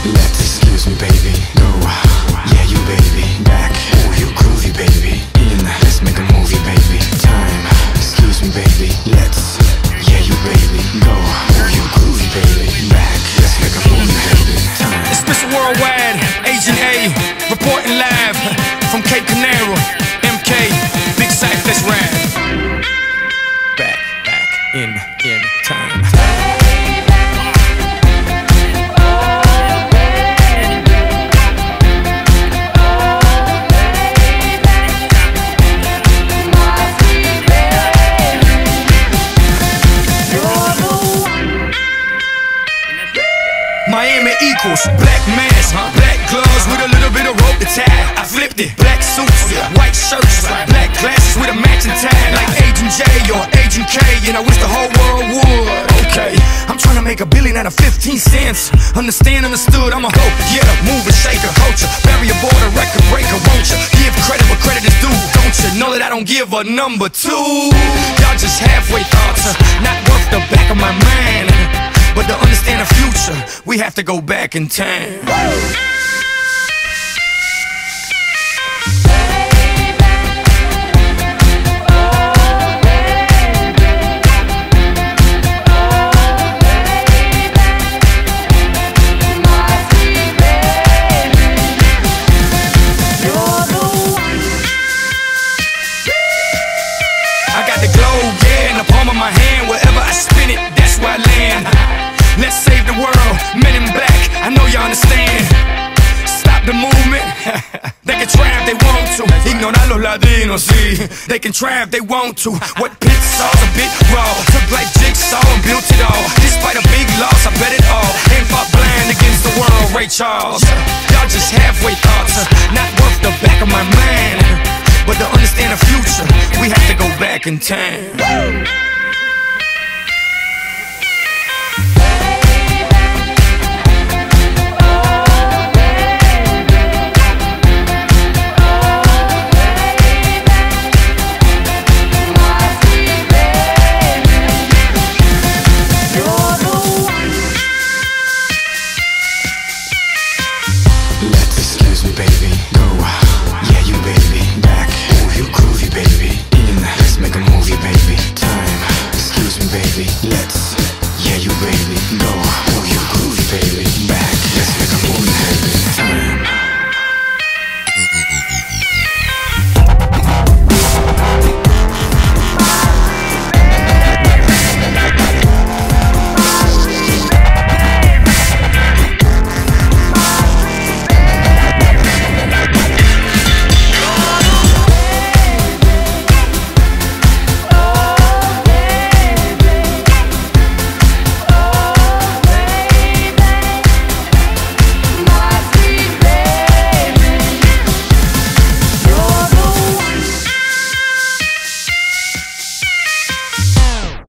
Let's excuse me, baby. Go, yeah, you baby. Back, oh, you groovy, baby. In, let's make a movie, baby. Time, excuse me, baby. Let's, yeah, you baby. Go, oh, you groovy, baby. Back, let's make a movie, baby. Time. It's Mr. Worldwide, Agent A, reporting live from Cape Canaveral. MK, big sack, let's ride. Back, in time. Miami equals black mask, black gloves with a little bit of rope to tie. I flipped it, black suits, white shirts, black glasses with a matching tie, like Agent J or Agent K, and I wish the whole world would. Okay, I'm trying to make $1 billion out of 15 cents. Understand, understood, I'm a hoe, yeah, mover, shaker, culture, barrier border, record breaker, won't you? Give credit where credit is due, don't you? Know that I don't give a number two. Y'all just halfway thoughts, not worth the back of my mind. But to understand the future, we have to go back in time. I got the globe, yeah, in the palm of my hand. Wherever I spin it, that's where I land. Let's save the world, men in black, I know you understand. Stop the movement. They can try if they want to. Ignorar los latinos, sí. They can try if they want to. What Pitts saw's a bit raw. Took like jigsaw and built it all. Despite a big loss, I bet it all. Ain't fought blind against the world, Ray Charles. Y'all just halfway thoughts, not worth the back of my mind. But to understand the future, we have to go back in time. Let's excuse me, baby. Go, yeah, you baby. Back, oh, you groovy, baby. In, let's make a movie, baby. Time, excuse me, baby. Let's, yeah, you baby. Go, oh, you groovy, baby. Back.